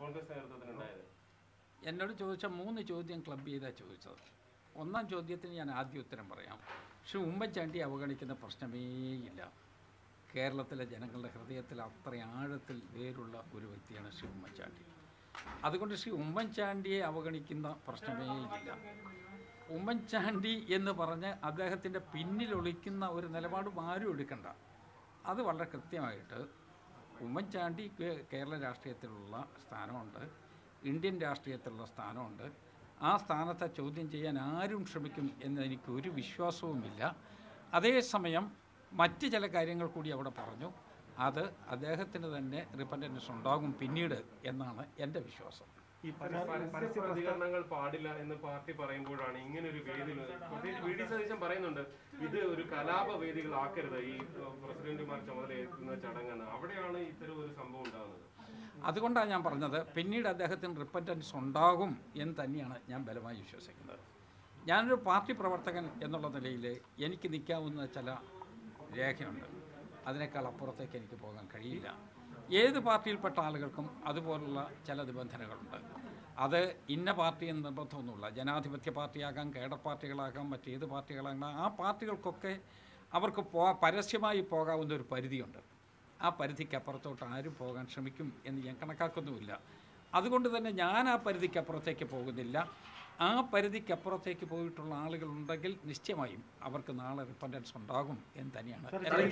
കോൺഗ്രസ് നേതൃത്വത്തിനുണ്ടായത്? എന്നോട് ചോദിച്ച 3 ചോദ്യം ക്ലബ് ചെയ്താണ് ചോദിച്ചത്. ഒന്നാം ചോദ്യത്തിന് ഞാൻ ആദ്യ ഉത്തരം പറയാം. പക്ഷേ ഉമ്മൻചാണ്ടി അവഗണിക്കുന്ന പ്രശ്നമേയില്ല. കേരളത്തിലെ ജനങ്ങളുടെ ഹൃദയത്തിൽ അത്ര ആഴത്തിൽ വേരുള്ള ഒരു വ്യക്തിയാണ് ശ്രീ ഉമ്മൻചാണ്ടി. അതുകൊണ്ട് ശ്രീ ഉമ്മൻചാണ്ടിയെ അവഗണിക്കുന്ന പ്രശ്നമേയില്ല. ഉമ്മൻചാണ്ടി എന്ന് പറഞ്ഞ് അദ്ദേഹത്തിൻ്റെ പിന്നിലൊളിക്കുന്ന ഒരു നിലപാടും ആരും എടുക്കണ്ട. അത് വളരെ കൃത്യമായിട്ട് ഉമ്മൻചാണ്ടി കേരള രാഷ്ട്രീയത്തിലുള്ള സ്ഥാനമുണ്ട്, ഇന്ത്യൻ രാഷ്ട്രീയത്തിലുള്ള സ്ഥാനമുണ്ട്. ആ സ്ഥാനത്തെ ചോദ്യം ചെയ്യാൻ ആരും ശ്രമിക്കും എന്ന് എനിക്കൊരു വിശ്വാസവുമില്ല. അതേസമയം മറ്റ് ചില കാര്യങ്ങൾ കൂടി അവിടെ പറഞ്ഞു. അത് അദ്ദേഹത്തിന് തന്നെ റിപ്പൻറ്റൻസ് ഉണ്ടാകും പിന്നീട് എന്നാണ് എൻ്റെ വിശ്വാസം. ഈ പരസ്യ പ്രതികരണങ്ങൾ പാടില്ല എന്ന് പാർട്ടി പറയുമ്പോഴാണ് ഇങ്ങനെ ഒരു വേദിയിൽ വി.ഡി. സതീശൻ പറയുന്നുണ്ട്, ഇത് ഒരു കലാപ വേദികളാക്കരുത് ഈ പ്രസിഡന്റുമാർ ചുമതലയേൽക്കുന്ന ചടങ്ങെന്ന്. അവിടെയാണ് ഇത്തരം ഒരു സംഭവം ഉണ്ടാകുന്നത്. അതുകൊണ്ടാണ് ഞാൻ പറഞ്ഞത് പിന്നീട് അദ്ദേഹത്തിന് റിപ്പൻറ്റൻസ് ഉണ്ടാകും എന്ന് തന്നെയാണ് ഞാൻ ബലമായി വിശ്വസിക്കുന്നത്. ഞാനൊരു പാർട്ടി പ്രവർത്തകൻ എന്നുള്ള നിലയിൽ എനിക്ക് നിൽക്കാവുന്ന ചില രേഖയുണ്ട്. അതിനേക്കാൾ അപ്പുറത്തേക്ക് എനിക്ക് പോകാൻ കഴിയില്ല. ഏത് പാർട്ടിയിൽപ്പെട്ട ആളുകൾക്കും അതുപോലുള്ള ചില നിബന്ധനകളുണ്ട്. അത് ഇന്ന പാർട്ടി എന്ന് നിർബന്ധമൊന്നുമില്ല. ജനാധിപത്യ പാർട്ടിയാകാം, കേഡർ പാർട്ടികളാകാം, മറ്റേത് പാർട്ടികളാകാം. ആ പാർട്ടികൾക്കൊക്കെ അവർക്ക് പരസ്യമായി പോകാവുന്ന ഒരു പരിധിയുണ്ട്. ആ പരിധിക്കപ്പുറത്തോട്ട് ആരും പോകാൻ ശ്രമിക്കും എന്ന് ഞാൻ കണക്കാക്കുന്നുമില്ല. അതുകൊണ്ട് തന്നെ ഞാൻ ആ പരിധിക്കപ്പുറത്തേക്ക് പോകുന്നില്ല. ആ പരിധിക്കപ്പുറത്തേക്ക് പോയിട്ടുള്ള ആളുകളുണ്ടെങ്കിൽ നിശ്ചയമായും അവർക്ക് നാളെ റിപ്പൻറ്റൻസ് ഉണ്ടാകും എന്ന് തന്നെയാണ്.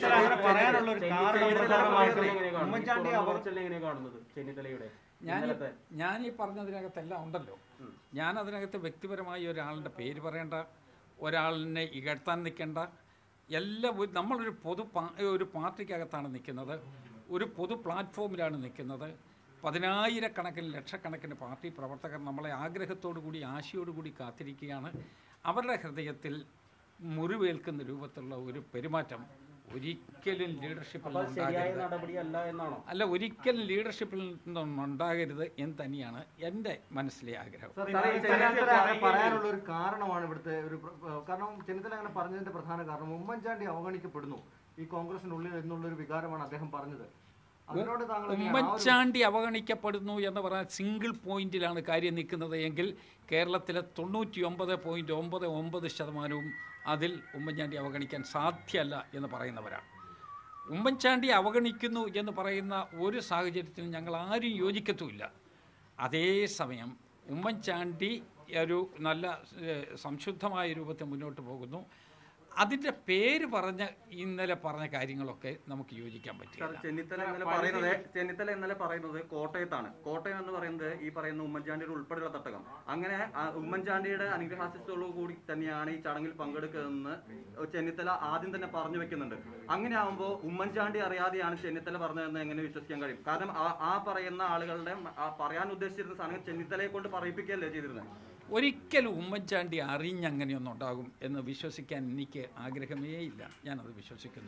ഞാൻ ഈ പറഞ്ഞതിനകത്തെല്ലാം ഉണ്ടല്ലോ. ഞാൻ അതിനകത്ത് വ്യക്തിപരമായി ഒരാളുടെ പേര് പറയേണ്ട, ഒരാളിനെ ഇകഴ്ത്താൻ നിൽക്കേണ്ട. എല്ലാം നമ്മളൊരു ഒരു പാർട്ടിക്കകത്താണ് നിൽക്കുന്നത്, ഒരു പൊതു പ്ലാറ്റ്ഫോമിലാണ് നിൽക്കുന്നത്. 10,000-കണക്കിന് ലക്ഷക്കണക്കിന് പാർട്ടി പ്രവർത്തകർ നമ്മളെ ആഗ്രഹത്തോടു കൂടി ആശയോടുകൂടി കാത്തിരിക്കുകയാണ്. അവരുടെ ഹൃദയത്തിൽ മുറിവേൽക്കുന്ന രൂപത്തിലുള്ള ഒരു പെരുമാറ്റം ഒരിക്കലും ലീഡർഷിപ്പിൽ അല്ല, ഒരിക്കലും ലീഡർഷിപ്പിൽ നിന്നും ഉണ്ടാകരുത് എന്ന് തന്നെയാണ് എൻ്റെ മനസ്സിലെ ആഗ്രഹം. പറയാനുള്ള ഒരു കാരണമാണ് ഇവിടുത്തെ ഒരു കാരണം. ചെന്നിത്തല അങ്ങനെ പറഞ്ഞതിന്റെ പ്രധാന കാരണം ഉമ്മൻചാണ്ടി അവഗണിക്കപ്പെടുന്നു ഈ കോൺഗ്രസിനുള്ളിൽ എന്നുള്ളൊരു വികാരമാണ് അദ്ദേഹം പറഞ്ഞത്. ഉമ്മൻചാണ്ടി അവഗണിക്കപ്പെടുന്നു എന്ന് പറഞ്ഞാൽ സിംഗിൾ പോയിന്റിലാണ് കാര്യം നിൽക്കുന്നത് എങ്കിൽ കേരളത്തിലെ 99.99% അതിൽ ഉമ്മൻചാണ്ടി അവഗണിക്കാൻ സാധ്യമല്ല എന്ന് പറയുന്നവരാണ്. ഉമ്മൻചാണ്ടി അവഗണിക്കുന്നു എന്ന് പറയുന്ന ഒരു സാഹചര്യത്തിലും ഞങ്ങൾ ആരും യോജിക്കത്തുമില്ല. അതേസമയം ഉമ്മൻചാണ്ടി ഒരു നല്ല സംശുദ്ധമായ രൂപത്തിൽ മുന്നോട്ട് പോകുന്നു. അതിൻ്റെ പേര് പറഞ്ഞ് ഇന്നലെ പറഞ്ഞ കാര്യങ്ങളൊക്കെ നമുക്ക് യോജിക്കാൻ പറ്റില്ല. ചെന്നിത്തല ഇന്നലെ പറയുന്നത് കോട്ടയത്താണ്. കോട്ടയം എന്ന് പറയുന്നത് ഈ പറയുന്ന ഉമ്മൻചാണ്ടിയുടെ ഉൾപ്പെടെയുള്ള തട്ടകം. അങ്ങനെ ഉമ്മൻചാണ്ടിയുടെ അനുഗ്രഹാസ്യത്തോടു കൂടി തന്നെയാണ് ഈ ചടങ്ങിൽ പങ്കെടുക്കുന്നതെന്ന് ചെന്നിത്തല ആദ്യം തന്നെ പറഞ്ഞു വെക്കുന്നുണ്ട്. അങ്ങനെ ആകുമ്പോൾ ഉമ്മൻചാണ്ടി അറിയാതെയാണ് ചെന്നിത്തല പറഞ്ഞതെന്ന് എങ്ങനെ വിശ്വസിക്കാൻ കഴിയും? കാരണം ആ പറയുന്ന ആളുകളുടെ പറയാൻ ഉദ്ദേശിച്ചിരുന്ന സാധനം ചെന്നിത്തലയെ കൊണ്ട് പറയിപ്പിക്കുകയല്ലേ ചെയ്തിരുന്നത്. ഒരിക്കലും ഉമ്മൻചാണ്ടി അറിഞ്ഞങ്ങനെയൊന്നും ഉണ്ടാകും എന്ന് വിശ്വസിക്കാൻ എനിക്ക് ആഗ്രഹമേ ഇല്ല. ഞാനത് വിശ്വസിക്കുന്നു.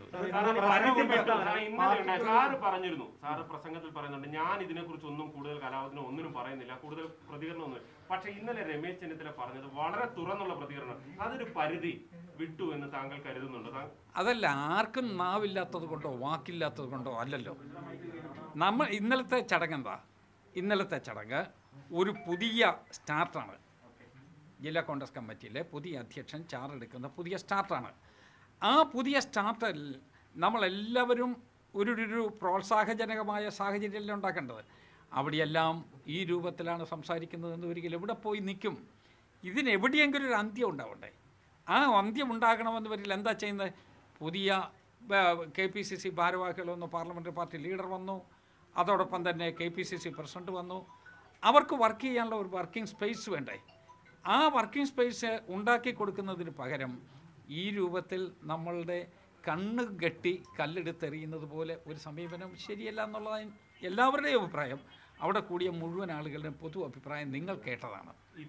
പറഞ്ഞിരുന്നു, സാറ് പ്രസംഗത്തിൽ പറയുന്നുണ്ട്, ഞാൻ ഇതിനെക്കുറിച്ച് ഒന്നും കൂടുതൽ കലാപത്തിനോ ഒന്നിനും പറയുന്നില്ല, കൂടുതൽ പ്രതികരണമൊന്നും. പക്ഷെ ഇന്നലെ രമേശ് ചെന്നിത്തല പറഞ്ഞത് വളരെ തുറന്നുള്ള പ്രതികരണം. അതൊരു പരിധി വിട്ടു എന്ന് താങ്കൾ കരുതുന്നുണ്ടോ? അതല്ല, ആർക്കും നാവില്ലാത്തത് കൊണ്ടോ വാക്കില്ലാത്തത് കൊണ്ടോ അല്ലല്ലോ. നമ്മൾ ഇന്നലത്തെ ചടങ്ങെന്താ? ഇന്നലത്തെ ചടങ്ങ് ഒരു പുതിയ സ്റ്റാർട്ടാണ്. ജില്ലാ കോൺഗ്രസ് കമ്മിറ്റിയിലെ പുതിയ അധ്യക്ഷൻ ചാറെടുക്കുന്ന പുതിയ സ്റ്റാർട്ടാണ്. ആ പുതിയ സ്റ്റാർട്ടിൽ നമ്മളെല്ലാവരും ഒരു പ്രോത്സാഹജനകമായ സാഹചര്യമല്ല ഉണ്ടാക്കേണ്ടത്. അവിടെയെല്ലാം ഈ രൂപത്തിലാണ് സംസാരിക്കുന്നതെന്ന് ഒരിക്കലും എവിടെ പോയി നിൽക്കും? ഇതിനെവിടെയെങ്കിലും ഒരു അന്ത്യം ഉണ്ടാവണ്ടേ? ആ അന്ത്യം ഉണ്ടാകണമെന്ന് വരില്ല. എന്താ ചെയ്യുന്നത്? പുതിയ KPCC ഭാരവാഹികൾ വന്നു, പാർലമെൻ്ററി പാർട്ടി ലീഡർ വന്നു, അതോടൊപ്പം തന്നെ KPCC പ്രസിഡന്റ് വന്നു. അവർക്ക് വർക്ക് ചെയ്യാനുള്ള ഒരു വർക്കിംഗ് സ്പേസ് വേണ്ടേ? ആ വർക്കിംഗ് സ്പേസ് ഉണ്ടാക്കി കൊടുക്കുന്നതിന് പകരം ഈ രൂപത്തിൽ നമ്മളുടെ കണ്ണ് കെട്ടി കല്ലെടുത്തെറിയുന്നത് പോലെ ഒരു സമീപനം ശരിയല്ല എന്നുള്ളതാണ് എല്ലാവരുടെയും അഭിപ്രായം. അവിടെ കൂടിയ മുഴുവൻ ആളുകളുടെയും പൊതു അഭിപ്രായം നിങ്ങൾ കേട്ടതാണ്.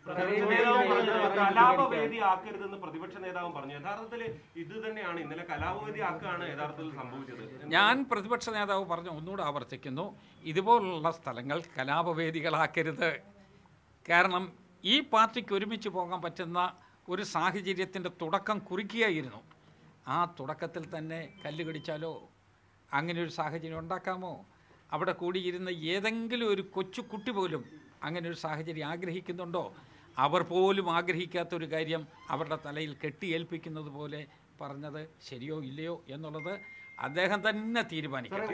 കലാപവേദി ആക്കരുതെന്ന് പ്രതിപക്ഷ നേതാവും പറഞ്ഞു. യഥാർത്ഥത്തിൽ ഇത് തന്നെയാണ് ഇന്നലെ കലാപവേദി ആക്കുകയാണ് യഥാർത്ഥത്തിൽ സംഭവിച്ചത്. ഞാൻ പ്രതിപക്ഷ നേതാവ് പറഞ്ഞു, ഒന്നുകൂടെ ആവർത്തിക്കുന്നു, ഇതുപോലുള്ള സ്ഥലങ്ങൾ കലാപവേദികളാക്കരുത്. കാരണം ഈ പാർട്ടിക്ക് ഒരുമിച്ച് പോകാൻ പറ്റുന്ന ഒരു സാഹചര്യത്തിൻ്റെ തുടക്കം കുറിക്കുകയായിരുന്നു. ആ തുടക്കത്തിൽ തന്നെ കല്ല് കടിച്ചാലോ അങ്ങനെ ഒരു സാഹചര്യം ഉണ്ടാക്കാമോ? അവിടെ കൂടിയിരുന്ന ഏതെങ്കിലും ഒരു കൊച്ചു കുട്ടി പോലും അങ്ങനെ ഒരു സാഹചര്യം ആഗ്രഹിക്കുന്നുണ്ടോ? അവർ പോലും ആഗ്രഹിക്കാത്തൊരു കാര്യം അവരുടെ തലയിൽ കെട്ടിയേൽപ്പിക്കുന്നത് പോലെ പറഞ്ഞത് ശരിയോ ഇല്ലയോ എന്നുള്ളത് അദ്ദേഹം തന്നെ തീരുമാനിക്കും.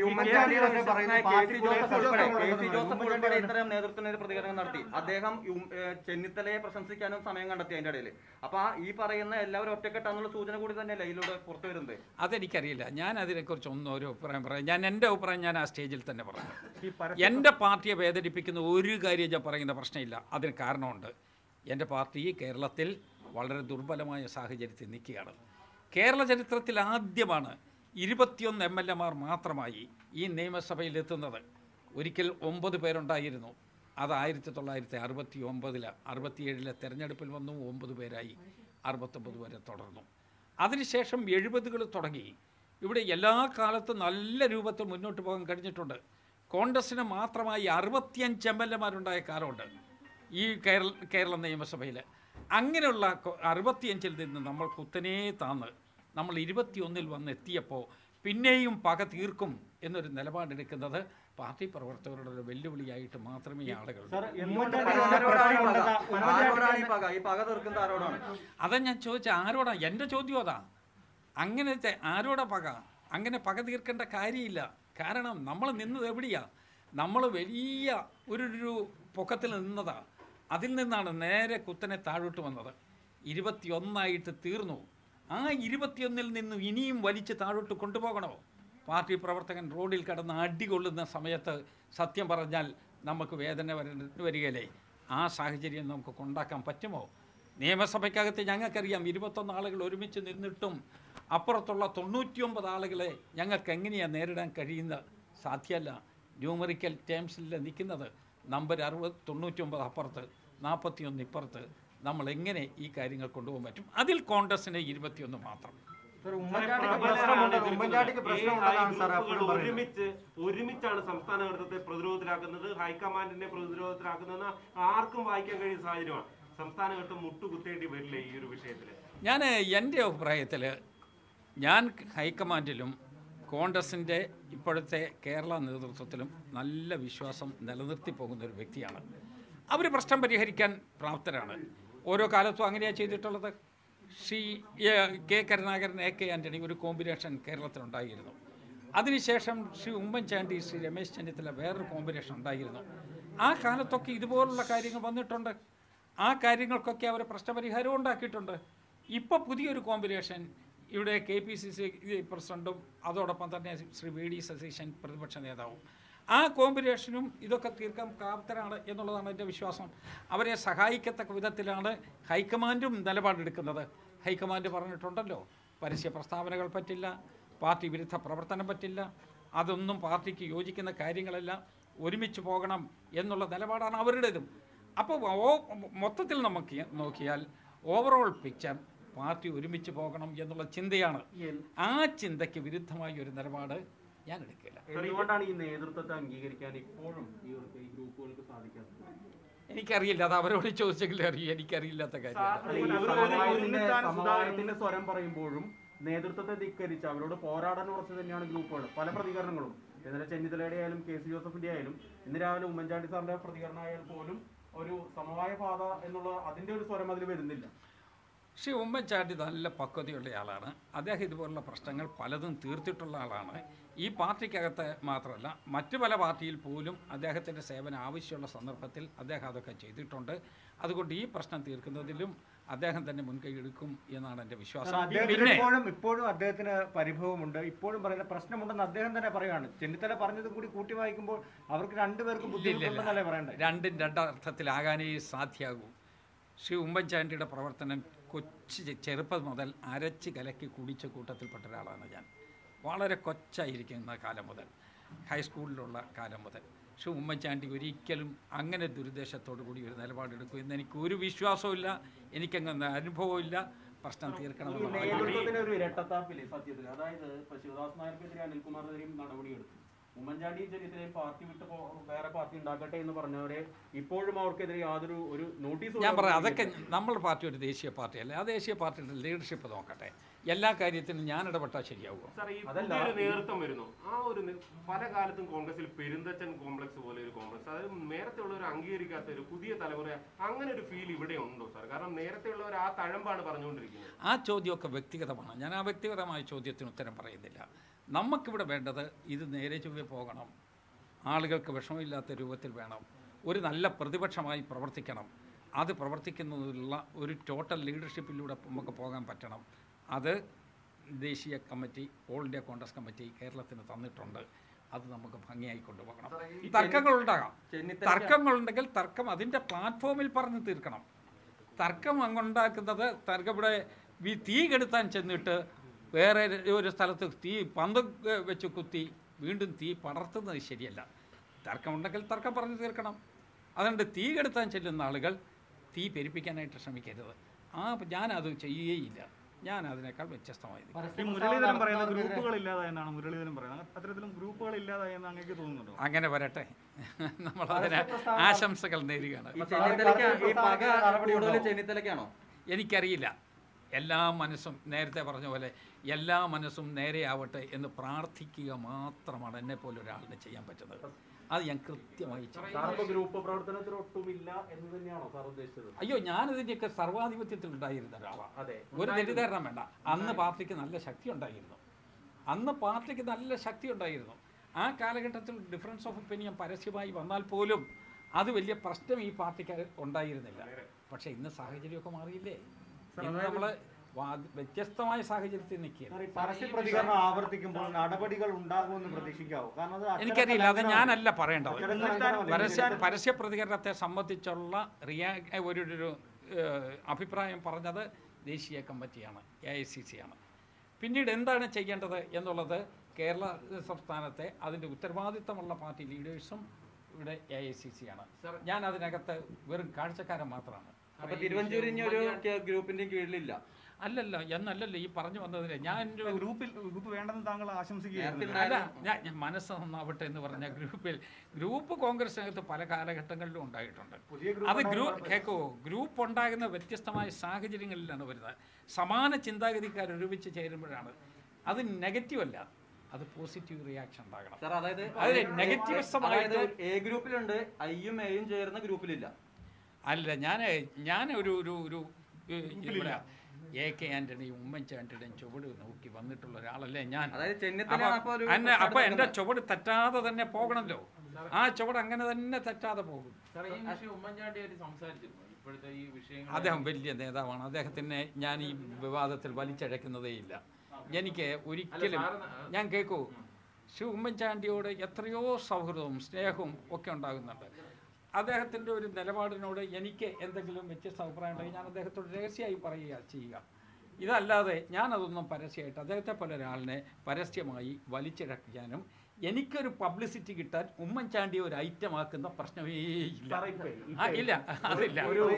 ഇത്തരം നേതൃത്വത്തിന് പ്രതികരണം നടത്തി അദ്ദേഹം ചെന്നിത്തലയെ പ്രശംസിക്കാനും സമയം കണ്ടെത്തി അതിന്റെ ഇടയിൽ. അപ്പൊ ഈ പറയുന്ന എല്ലാവരും ഒറ്റക്കെട്ടാന്നുള്ള സൂചന കൂടി തന്നെയല്ലേ ഇതിലൂടെ പുറത്തു വരുന്നത്? അതെനിക്കറിയില്ല. ഞാൻ അതിനെക്കുറിച്ച് ഒന്നും ഒരു അഭിപ്രായം പറയാം. എൻ്റെ അഭിപ്രായം ഞാൻ ആ സ്റ്റേജിൽ തന്നെ പറഞ്ഞു. എൻ്റെ പാർട്ടിയെ വേദനിപ്പിക്കുന്ന ഒരു കാര്യം ഞാൻ പറയുന്ന പ്രശ്നമില്ല. അതിന് കാരണമുണ്ട്. എൻ്റെ പാർട്ടി കേരളത്തിൽ വളരെ ദുർബലമായ സാഹചര്യത്തിൽ നിൽക്കുകയാണ്. കേരള ചരിത്രത്തിൽ ആദ്യമാണ് 21 MLA-മാർ മാത്രമായി ഈ നിയമസഭയിലെത്തുന്നത്. ഒരിക്കൽ 9 പേരുണ്ടായിരുന്നു. അത് 1969 67 തെരഞ്ഞെടുപ്പിൽ വന്നു 9 പേരായി 69 വരെ തുടർന്നു. അതിനുശേഷം 70 തുടങ്ങി. ഇവിടെ എല്ലാ കാലത്തും നല്ല രൂപത്തിൽ മുന്നോട്ട് പോകാൻ കഴിഞ്ഞിട്ടുണ്ട്. കോൺഗ്രസ്സിന് മാത്രമായി 65 MLA-മാരുണ്ടായ കാലമുണ്ട് ഈ കേരള നിയമസഭയിൽ. അങ്ങനെയുള്ള 65-ൽ നിന്ന് നമ്മൾ കുത്തനെ താന്ന് നമ്മൾ 21-ൽ വന്നെത്തിയപ്പോൾ പിന്നെയും പക തീർക്കും എന്നൊരു നിലപാടെടുക്കുന്നത് പാർട്ടി പ്രവർത്തകരുടെ ഒരു വെല്ലുവിളിയായിട്ട് മാത്രമേ ആളുകൾ. അതാ ഞാൻ ചോദിച്ച ആരോടാ? എൻ്റെ ചോദ്യം അതാ. അങ്ങനത്തെ ആരോടാ പക? അങ്ങനെ പക തീർക്കേണ്ട കാര്യമില്ല. കാരണം നമ്മൾ നിന്നത് എവിടെയാ? നമ്മൾ വലിയ ഒരു പൊക്കത്തിൽ നിന്നതാ. അതിൽ നിന്നാണ് നേരെ കുത്തനെ താഴോട്ട് വന്നത്. 21 തീർന്നു. ആ 21-ൽ നിന്നും ഇനിയും വലിച്ച് താഴോട്ട് കൊണ്ടുപോകണോ? പാർട്ടി പ്രവർത്തകൻ റോഡിൽ കിടന്ന് അടികൊള്ളുന്ന സമയത്ത് സത്യം പറഞ്ഞാൽ നമുക്ക് വേദന വരികയില്ലേ? ആ സാഹചര്യം നമുക്ക് കൊണ്ടാക്കാൻ പറ്റുമോ? നിയമസഭയ്ക്കകത്ത് ഞങ്ങൾക്കറിയാം 21 ആളുകൾ ഒരുമിച്ച് നിന്നിട്ടും അപ്പുറത്തുള്ള 99 ആളുകളെ ഞങ്ങൾക്ക് എങ്ങനെയാണ് നേരിടാൻ കഴിയുന്നത്? സാധ്യമല്ല. ന്യൂമറിക്കൽ ടേംസിൽ നിൽക്കുന്നത് നമ്പർ 99 അപ്പുറത്ത് 41 ഇപ്പുറത്ത്. നമ്മൾ എങ്ങനെ ഈ കാര്യങ്ങൾ കൊണ്ടുപോകാൻ പറ്റും? അതിൽ കോൺഗ്രസിന് 21 മാത്രം. ഒരുമിച്ചാണ് സംസ്ഥാന നേതൃത്വത്തെ പ്രതിരോധത്തിലാക്കുന്നത്, ഹൈക്കമാൻഡിനെ പ്രതിരോധത്തിലാക്കുന്നതെന്ന് ആർക്കും വായിക്കാൻ കഴിയുന്ന സാഹചര്യമാണ്. സംസ്ഥാന നേതൃത്വം മുട്ടുകുത്തേണ്ടി വരില്ല ഈ ഒരു വിഷയത്തിൽ? ഞാൻ എൻ്റെ അഭിപ്രായത്തിൽ ഞാൻ ഹൈക്കമാൻഡിലും കോൺഗ്രസിൻ്റെ ഇപ്പോഴത്തെ കേരള നേതൃത്വത്തിലും നല്ല വിശ്വാസം നിലനിർത്തി പോകുന്ന ഒരു വ്യക്തിയാണ്. അവർ പ്രശ്നം പരിഹരിക്കാൻ പ്രാപ്തരാണ്. ഓരോ കാലത്തും അങ്ങനെയാണ് ചെയ്തിട്ടുള്ളത്. ശ്രീ കെ കരുണാകരൻ, AK ആൻ്റണി ഒരു കോമ്പിനേഷൻ കേരളത്തിലുണ്ടായിരുന്നു. അതിനുശേഷം ശ്രീ ഉമ്മൻചാണ്ടി, ശ്രീ രമേശ് ചെന്നിത്തല വേറൊരു കോമ്പിനേഷൻ ഉണ്ടായിരുന്നു. ആ കാലത്തൊക്കെ ഇതുപോലുള്ള കാര്യങ്ങൾ വന്നിട്ടുണ്ട്. ആ കാര്യങ്ങൾക്കൊക്കെ അവർ പ്രശ്നപരിഹാരം ഉണ്ടാക്കിയിട്ടുണ്ട്. ഇപ്പോൾ പുതിയൊരു കോമ്പിനേഷൻ ഇവിടെ KPCC പ്രസിഡൻറ്റും അതോടൊപ്പം തന്നെ ശ്രീ VD സതീശൻ പ്രതിപക്ഷ നേതാവും. ആ കോമ്പിനേഷനും ഇതൊക്കെ തീർക്കാൻ പ്രാപ്തരാണ് എന്നുള്ളതാണ് എൻ്റെ വിശ്വാസം. അവരെ സഹായിക്കത്തക്ക വിധത്തിലാണ് ഹൈക്കമാൻഡും നിലപാടെടുക്കുന്നത്. ഹൈക്കമാൻഡ് പറഞ്ഞിട്ടുണ്ടല്ലോ, പരസ്യ പ്രസ്താവനകൾ പറ്റില്ല, പാർട്ടി വിരുദ്ധ പ്രവർത്തനം പറ്റില്ല, അതൊന്നും പാർട്ടിക്ക് യോജിക്കുന്ന കാര്യങ്ങളല്ല, ഒരുമിച്ച് പോകണം എന്നുള്ള നിലപാടാണ് അവരുടേതും. അപ്പോൾ മൊത്തത്തിൽ നമുക്ക് നോക്കിയാൽ ഓവറോൾ പിക്ചർ പാർട്ടി ഒരുമിച്ച് പോകണം എന്നുള്ള ചിന്തയാണ്. ആ ചിന്തയ്ക്ക് വിരുദ്ധമായ ഒരു നിലപാട് ഞാൻ എടുക്കില്ല. എന്തുകൊണ്ടാണ് ഈ നേതൃത്വത്തെ അംഗീകരിക്കാൻ ഇപ്പോഴും ഈ ഗ്രൂപ്പുകൾക്ക് സാധിക്കാത്തത്? എനിക്കറിയില്ല. അത് അവരോട് ചോദിച്ചെങ്കിൽ അറിയാം. എനിക്കറിയില്ലാത്ത കാര്യം. സമവായത്തിന്റെ സ്വരം പറയുമ്പോഴും നേതൃത്വത്തെ ധിക്കരിച്ച് അവരോട് പോരാടാൻ ഉറച്ചു തന്നെയാണ് ഗ്രൂപ്പുകൾ. പല പ്രതികരണങ്ങളും ഇന്നലെ ചെന്നിത്തലയുടെ ആയാലും KC ജോസഫിന്റെ ആയാലും ഇന്ന് രാവിലെ ഉമ്മൻചാണ്ടി സാറിന്റെ പ്രതികരണമായാൽ പോലും ഒരു സമവായ പാത എന്നുള്ള അതിന്റെ ഒരു സ്വരം അതിൽ വരുന്നില്ല. ശ്രീ ഉമ്മൻചാണ്ടി നല്ല പക്വതയുള്ള ആളാണ്. അദ്ദേഹം ഇതുപോലുള്ള പ്രശ്നങ്ങൾ പലതും തീർത്തിട്ടുള്ള ആളാണ്. ഈ പാർട്ടിക്കകത്ത് മാത്രമല്ല, മറ്റു പല പാർട്ടിയിൽ പോലും അദ്ദേഹത്തിൻ്റെ സേവനം ആവശ്യമുള്ള സന്ദർഭത്തിൽ അദ്ദേഹം അതൊക്കെ ചെയ്തിട്ടുണ്ട്. അതുകൊണ്ട് ഈ പ്രശ്നം തീർക്കുന്നതിലും അദ്ദേഹം തന്നെ മുൻകൈ എടുക്കും എന്നാണ് എൻ്റെ വിശ്വാസം. പിന്നെ ഇപ്പോഴും അദ്ദേഹത്തിന് പരിഭവമുണ്ട്. ഇപ്പോഴും പറയുന്ന പ്രശ്നമുണ്ടെന്ന് അദ്ദേഹം തന്നെ പറയുകയാണ്. ചെന്നിത്തല പറഞ്ഞതും കൂടി കൂട്ടി വായിക്കുമ്പോൾ അവർക്ക് രണ്ടുപേർക്കും ബുദ്ധിമുട്ടുണ്ടെന്നല്ലേ പറയണ്ടേ? രണ്ടും രണ്ടർത്ഥത്തിലാകാനേ സാധ്യമാകൂ. ശ്രീ ഉമ്മൻചാണ്ടിയുടെ പ്രവർത്തനം ചെറുപ്പം മുതൽ അരച്ച് കലക്കി കുടിച്ച കൂട്ടത്തിൽപ്പെട്ട ഒരാളാണ് ഞാൻ. വളരെ കൊച്ചായിരിക്കുന്ന കാലം മുതൽ, ഹൈസ്കൂളിലുള്ള കാലം മുതൽ ശ്രീ ഉമ്മൻചാണ്ടി ഒരിക്കലും അങ്ങനെ ദുരുദ്ദേശത്തോടു കൂടി ഒരു നിലപാടെടുക്കും എന്ന് എനിക്കൊരു വിശ്വാസമില്ല. എനിക്കങ്ങനെ അനുഭവമില്ല. പ്രശ്നം തീർക്കണമെന്ന് ഒരു ഇരട്ടത്താപ്പില്ലേ സത്യത്തിൽ? അതായത് ശിവദാസ് നായർക്കെതിരെ അനിൽകുമാറിനെതിരെയും നടപടിയെടുത്തു. ഉമ്മൻചാണ്ടി ചെന്നിത്തലയും പാർട്ടി വിട്ട് വേറെ പാർട്ടി ഉണ്ടാക്കട്ടെ എന്ന് പറഞ്ഞവരെ ഇപ്പോഴും അവർക്കെതിരെ യാതൊരു ഒരു നോട്ടീസ് ഞാൻ പറയാം, അതൊക്കെ നമ്മുടെ പാർട്ടി ഒരു ദേശീയ പാർട്ടിയല്ലേ, ആ ദേശീയ പാർട്ടിയുടെ ലീഡർഷിപ്പ് നോക്കട്ടെ. എല്ലാ കാര്യത്തിനും ഞാൻ ഇടപെട്ടാൽ ശരിയാവുമോ? സാർ, ഈ പുതിയൊരു നേതൃത്വം വരുന്നു. ആ ഒരു പല കാലത്തും കോൺഗ്രസിൽ പെരുന്തച്ചൻ കോംപ്ലക്സ് പോലെ ഒരു കോംപ്ലക്സ്, അതായത് നേരത്തെ ഉള്ളവർ അംഗീകരിക്കാത്ത ഒരു പുതിയ തലമുറ, അങ്ങനെ ഒരു ഫീൽ ഇവിടെ ഉണ്ടോ സാർ? കാരണം നേരത്തെ ഉള്ളവർ ആ തഴമ്പാണ് പറഞ്ഞുകൊണ്ടിരിക്കുന്നത്. ആ ചോദ്യമൊക്കെ വ്യക്തിഗതമാണ്. ഞാൻ ആ വ്യക്തിഗതമായ ചോദ്യത്തിന് ഉത്തരം പറയുന്നില്ല. നമുക്കിവിടെ വേണ്ടത് ഇത് നേരെ ചൊവ്വേ പോകണം, ആളുകൾക്ക് വിഷമമില്ലാത്ത രൂപത്തിൽ വേണം, ഒരു നല്ല പ്രതിപക്ഷമായി പ്രവർത്തിക്കണം. അത് പ്രവർത്തിക്കുന്നതിനുള്ള ഒരു ടോട്ടൽ ലീഡർഷിപ്പിലൂടെ നമുക്ക് പോകാൻ പറ്റണം. അത് ദേശീയ committee, all India Congress committee കേരളത്തിന് തന്നിട്ടുണ്ട്. അത് നമുക്ക് ഭംഗിയായി കൊണ്ടുപോകണം. തർക്കങ്ങളുണ്ടാകാം, തർക്കങ്ങളുണ്ടെങ്കിൽ തർക്കം അതിൻ്റെ പ്ലാറ്റ്ഫോമിൽ പറഞ്ഞു തീർക്കണം. തർക്കം അങ്ങുണ്ടാക്കുന്നത് ഇവിടെ തീ കെടുത്താൻ ചെന്നിട്ട് വേറെ ഒരു സ്ഥലത്ത് പന്ത് വെച്ച് കുത്തി വീണ്ടും തീ പടർത്തുന്നത് ശരിയല്ല. തർക്കമുണ്ടെങ്കിൽ തർക്കം പറഞ്ഞു തീർക്കണം. അതുകൊണ്ട് തീ കെടുത്താൻ ചെല്ലുന്ന ആളുകൾ തീ പെരുപ്പിക്കാനായിട്ട് ശ്രമിക്കരുത്. ഞാനത് ചെയ്യുകയില്ല. ഞാൻ അതിനേക്കാൾ വ്യത്യസ്തമായി. മുരളീധരൻ പറയുന്ന ഗ്രൂപ്പുകൾ ഇല്ലാതായെന്നാണ് മുരളീധരൻ പറയുന്നത്. അത്തരത്തിലും ഗ്രൂപ്പുകൾ ഇല്ലാതായെന്ന് അങ്ങേക്ക് തോന്നുന്നുണ്ടോ? അങ്ങനെ വരട്ടെ, നമ്മൾ അതിന് ആശംസകൾ നേരുകയാണ്. എനിക്കറിയില്ല. എല്ലാ മനസ്സും നേരത്തെ പറഞ്ഞ പോലെ എല്ലാ മനസ്സും നേരെയാവട്ടെ എന്ന് പ്രാർത്ഥിക്കുക മാത്രമാണ് എന്നെ പോലെ ഒരാളിനെ ചെയ്യാൻ പറ്റുന്നത്. അത് ഞാൻ കൃത്യമായി ഗ്രൂപ്പ് പ്രവർത്തനത്തിൽ ഒട്ടുമില്ല എന്ന് തന്നെയാണോ സാർ ഉദ്ദേശിച്ചത്? അയ്യോ, ഞാനിതിൻ്റെയൊക്കെ സർവാധിപത്യത്തിൽ ഉണ്ടായിരുന്ന ഒരാളാണ്. അതെ, ഒരു തെറ്റിദ്ധാരണം വേണ്ട. അന്ന് പാർട്ടിക്ക് നല്ല ശക്തി ഉണ്ടായിരുന്നു. ആ കാലഘട്ടത്തിൽ ഡിഫറൻസ് ഓഫ് ഒപ്പീനിയൻ പരസ്യമായി വന്നാൽ പോലും അത് വലിയ പ്രശ്നം ഈ പാർട്ടിക്ക് ഉണ്ടായിരുന്നില്ല. പക്ഷേ ഇന്ന് സാഹചര്യമൊക്കെ മാറിയില്ലേ? ഇന്ന് നമ്മൾ വ്യത്യസ്തമായ സാഹചര്യത്തിൽ നിൽക്കുകയാണ്. പരസ്യ പ്രതികരണം ആവർത്തിക്കുമ്പോൾ നടപടികൾ ഉണ്ടാകുമെന്ന് പ്രതീക്ഷിക്കാവോ? കാരണം എനിക്കറിയില്ല, അത് ഞാനല്ല പറയേണ്ടത്. പരസ്യ പ്രതികരണത്തെ സംബന്ധിച്ചുള്ള ഒരു അഭിപ്രായം പറഞ്ഞത് ദേശീയ കമ്മിറ്റിയാണ്, AICC ആണ്. പിന്നീട് എന്താണ് ചെയ്യേണ്ടത് എന്നുള്ളത് കേരള സംസ്ഥാനത്തെ അതിൻ്റെ ഉത്തരവാദിത്തമുള്ള പാർട്ടി ലീഡേഴ്സും ഇവിടെ AICC ആണ്. ഞാൻ അതിനകത്ത് വെറും കാഴ്ചക്കാരൻ മാത്രമാണ്. ഗ്രൂപ്പിന്റെ കീഴിലില്ല. അല്ലല്ലോ എന്നല്ലല്ലോ ഈ പറഞ്ഞു വന്നതിന് ഞാൻ ഗ്രൂപ്പ് വേണ്ടെന്ന് താങ്കൾ ആശംസിക്കുകയായിരുന്നു. അല്ല, ഞാൻ മനസ്സ് നന്നാവട്ടെ എന്ന് പറഞ്ഞ ഗ്രൂപ്പ് കോൺഗ്രസിനകത്ത് പല കാലഘട്ടങ്ങളിലും ഉണ്ടായിട്ടുണ്ട്. അത് ഗ്രൂപ്പ് ഉണ്ടാകുന്ന വ്യത്യസ്തമായ സാഹചര്യങ്ങളിലാണ് വരുന്നത്. സമാന ചിന്താഗതിക്കാർ ഒരുമിച്ച് ചേരുമ്പോഴാണ്. അത് നെഗറ്റീവ് അല്ല, അത് പോസിറ്റീവ് റിയാക്ഷൻ ഉണ്ടാകണം. അതായത് നെഗറ്റീവ് എ ഗ്രൂപ്പിലുണ്ട്, ഐയും എയും ചേർന്ന ഗ്രൂപ്പിലില്ല. അല്ല, ഞാൻ ഒരു AK ആന്റണിയും ഉമ്മൻചാണ്ടിയുടെയും ചുവട് നോക്കി വന്നിട്ടുള്ള ഒരാളല്ലേ ഞാൻ. അപ്പൊ എന്റെ ചുവട് തെറ്റാതെ തന്നെ പോകണമല്ലോ. ആ ചുവട് അങ്ങനെ തന്നെ തെറ്റാതെ പോകും. അദ്ദേഹം വലിയ നേതാവാണ്. അദ്ദേഹത്തിനെ ഞാൻ ഈ വിവാദത്തിൽ വലിച്ചഴക്കുന്നതേയില്ല. എനിക്ക് ഒരിക്കലും ഞാൻ കേൾക്കൂ, ശ്രീ ഉമ്മൻചാണ്ടിയോട് എത്രയോ സൗഹൃദവും സ്നേഹവും ഒക്കെ ഉണ്ടാകുന്നുണ്ട്. അദ്ദേഹത്തിൻ്റെ ഒരു നിലപാടിനോട് എനിക്ക് എന്തെങ്കിലും വ്യത്യസ്ത അഭിപ്രായം ഉണ്ടെങ്കിൽ ഞാൻ അദ്ദേഹത്തോട് രഹസ്യമായി ചെയ്യുക. ഇതല്ലാതെ ഞാനതൊന്നും പരസ്യമായിട്ട് അദ്ദേഹത്തെ പോലെ ഒരാളിനെ പരസ്യമായി വലിച്ചിഴക്കാനും എനിക്കൊരു പബ്ലിസിറ്റി കിട്ടാൻ ഉമ്മൻചാണ്ടി ഒരു ഐറ്റം ആക്കുന്ന പ്രശ്നമേ ഇല്ല. ഇല്ല, അതില്ല.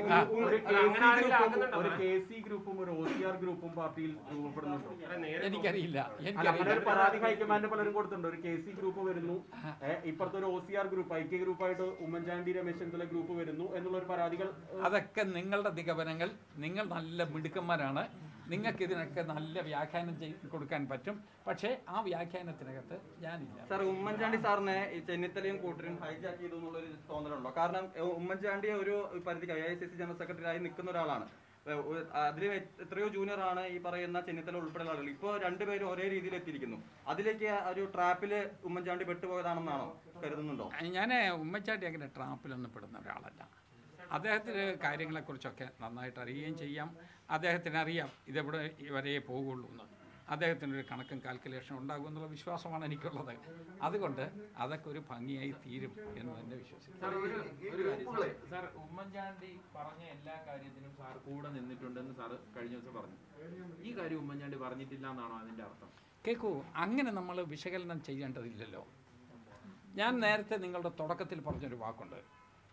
എനിക്കറിയില്ല. പരാതി ഹൈക്കമാൻഡ് പലരും കൊടുത്തിട്ടുണ്ട്. ഒരു KC ഗ്രൂപ്പ് വരുന്നു, ഇപ്പുറത്തെ ഒരു OCR ഗ്രൂപ്പ്, ഐക്യ ഗ്രൂപ്പായിട്ട് ഉമ്മൻചാണ്ടി രമേശ് ചെന്നിത്തല ഗ്രൂപ്പ് വരുന്നു എന്നുള്ള ഒരു പരാതികൾ. അതൊക്കെ നിങ്ങളുടെ നിഗമനങ്ങൾ. നിങ്ങൾ നല്ല മിടുക്കന്മാരാണ്. നിങ്ങൾക്ക് ഇതിനൊക്കെ നല്ല വ്യാഖ്യാനം കൊടുക്കാൻ പറ്റും. പക്ഷേ ആ വ്യാഖ്യാനത്തിനകത്ത് ഞാനില്ല. സാർ, ഉമ്മൻചാണ്ടി സാറിനെ ഈ ചെന്നിത്തലയും കൂട്ടരും ഹൈജാക്ക് ചെയ്തു എന്നുള്ളൊരു തോന്നലുണ്ടോ? കാരണം ഉമ്മൻചാണ്ടി ഒരു പരിധിക്ക് AICC ജനറൽ സെക്രട്ടറി ആയി നിൽക്കുന്ന ഒരാളാണ്. അതിൽ എത്രയോ ജൂനിയർ ആണ് ഈ പറയുന്ന ചെന്നിത്തല ഉൾപ്പെടെയുള്ള ആളുകൾ. ഇപ്പോൾ രണ്ടുപേരും ഒരേ രീതിയിൽ എത്തിയിരിക്കുന്നു. അതിലേക്ക് ഒരു ട്രാപ്പില് ഉമ്മൻചാണ്ടി പെട്ടുപോയതാണെന്നാണോ കരുതുന്നുണ്ടോ? ഞാൻ ഉമ്മൻചാണ്ടി അങ്ങനെ ട്രാപ്പിലൊന്നും പെടുന്ന ഒരാളല്ല. അദ്ദേഹത്തിന് കാര്യങ്ങളെക്കുറിച്ചൊക്കെ നന്നായിട്ട് അറിയുകയും ചെയ്യാം. അദ്ദേഹത്തിന് അറിയാം ഇതെവിടെ വരെ പോകുള്ളൂ എന്ന്. അദ്ദേഹത്തിനൊരു കണക്കും കാൽക്കുലേഷനും ഉണ്ടാകുമെന്നുള്ള വിശ്വാസമാണ് എനിക്കുള്ളത്. അതുകൊണ്ട് അതൊക്കെ ഒരു ഭംഗിയായി തീരും എന്ന് തന്നെ വിശ്വസിക്കുന്നു. സാർ, ഉമ്മൻചാണ്ടി പറഞ്ഞ എല്ലാ കാര്യത്തിനും സാർ കൂടെ നിന്നിട്ടുണ്ടെന്ന് സാർ കഴിഞ്ഞ ദിവസം പറഞ്ഞു. ഈ കാര്യം ഉമ്മൻചാണ്ടി പറഞ്ഞിട്ടില്ല എന്നാണോ അതിൻ്റെ അർത്ഥം? കേൾക്കൂ, അങ്ങനെ നമ്മൾ വിശകലനം ചെയ്യേണ്ടതില്ലല്ലോ. ഞാൻ നേരത്തെ നിങ്ങളുടെ തുടക്കത്തിൽ പറഞ്ഞൊരു വാക്കുണ്ട്,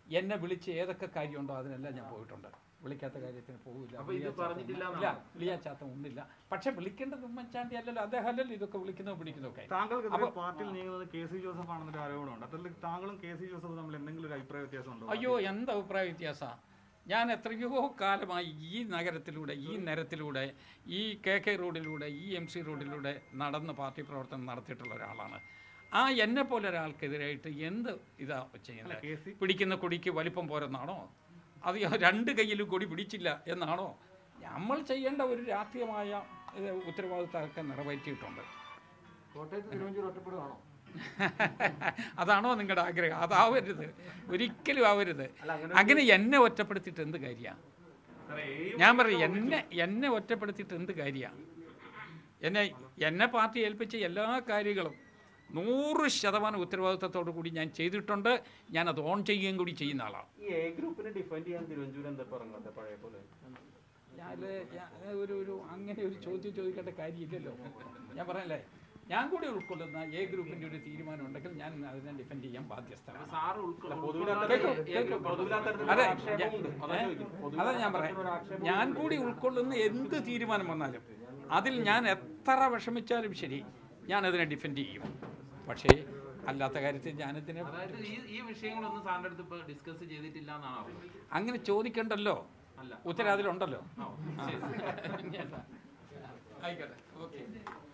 എന്നെ വിളിച്ച് ഏതൊക്കെ കാര്യമുണ്ടോ അതിനെല്ലാം ഞാൻ പോയിട്ടുണ്ട്. വിളിക്കാത്ത കാര്യത്തിന് പോകില്ല. അപ്പൊ ഇത് പറഞ്ഞിട്ടില്ല വിളിയാച്ചാത്തം ഒന്നില്ല. പക്ഷെ വിളിക്കേണ്ടത് ഉമ്മൻചാണ്ടി അല്ലല്ലോ, അദ്ദേഹം അല്ലല്ലോ ഇതൊക്കെ വിളിക്കുന്നതൊക്കെ. താങ്കൾക്കെതിരെ പാർട്ടിയിൽ നീങ്ങുന്നത് കെ.സി. ജോസഫ് ആണെന്നൊരു ആരോപണമുണ്ട്. അത്തരത്തിൽ താങ്കളും കെ.സി. ജോസഫ് തമ്മിൽ എന്തെങ്കിലും ഒരു അഭിപ്രായ വ്യത്യാസം ഉണ്ടോ? അയ്യോ, എന്ത് അഭിപ്രായ വ്യത്യാസമാണ്! ഞാൻ എത്രയോ കാലമായി ഈ നഗരത്തിലൂടെ, ഈ നിരത്തിലൂടെ, ഈ KK റോഡിലൂടെ, ഈ MC റോഡിലൂടെ നടന്ന് പാർട്ടി പ്രവർത്തനം നടത്തിയിട്ടുള്ള ഒരാളാണ്. എന്നെ പോലെ ഒരാൾക്കെതിരായിട്ട് എന്ത് ഇതാ ചെയ്യുന്നത്? പിടിക്കുന്ന കൊടിക്ക് വലിപ്പം പോരെന്നാണോ? അത് 2 കയ്യിലും കൊടി പിടിച്ചില്ല എന്നാണോ? നമ്മൾ ചെയ്യേണ്ട ഒരു രാഷ്ട്രീയമായ ഉത്തരവാദിത്തമൊക്കെ നിറവേറ്റിയിട്ടുണ്ട്. കോട്ടയത്ത് തിരുവഞ്ചൂർ ഒറ്റപ്പെടുകയാണോ? അതാണോ നിങ്ങളുടെ ആഗ്രഹം? അതാവരുത്, ഒരിക്കലും ആവരുത്. അങ്ങനെ എന്നെ ഒറ്റപ്പെടുത്തിയിട്ട് എന്ത് കാര്യമാണ്? ഞാൻ പറയും, എന്നെ ഒറ്റപ്പെടുത്തിയിട്ട് എന്ത് കാര്യമാണ്? എന്നെ പാർട്ടി ഏൽപ്പിച്ച എല്ലാ കാര്യങ്ങളും 100% ഉത്തരവാദിത്തത്തോടു കൂടി ഞാൻ ചെയ്തിട്ടുണ്ട്. ഞാൻ അത് ഓൺ ചെയ്യുകയും കൂടി ചെയ്യുന്ന ആളാണ്. ഈ എ ഗ്രൂപ്പിനെ ഡിഫെൻഡ് ചെയ്യാൻ തിരുവഞ്ചൂർ എന്താ പറഞ്ഞത് പഴയ പോലെ? ഒരു അങ്ങനെ ഒരു ചോദ്യം ചോദിക്കേണ്ട കാര്യമില്ലല്ലോ. ഞാൻ പറഞ്ഞല്ലേ, ഞാൻ കൂടി ഉൾക്കൊള്ളുന്ന എ ഗ്രൂപ്പിന്റെ ഒരു തീരുമാനം ഉണ്ടെങ്കിൽ ഞാൻ അതിനെ ഡിഫെൻഡ് ചെയ്യാൻ ബാധ്യസ്ഥനാണ്. അതാ ഞാൻ പറയാം, ഞാൻ കൂടി ഉൾക്കൊള്ളുന്ന എന്ത് തീരുമാനം വന്നാലും അതിൽ ഞാൻ എത്ര വിഷമിച്ചാലും ശരി, ഞാൻ അതിനെ ഡിഫെൻഡ് ചെയ്യും. പക്ഷേ അല്ലാത്ത കാര്യത്തിൽ ഞാനിതിനെ ഈ വിഷയങ്ങളൊന്നും സാറിന്റെ അടുത്ത് ഇപ്പൊ ഡിസ്കസ് ചെയ്തിട്ടില്ല എന്നാണോ? അങ്ങനെ ചോദിക്കണ്ടല്ലോ, ഉത്തരം അതിലുണ്ടല്ലോ. ആയിക്കോട്ടെ, ഓക്കെ.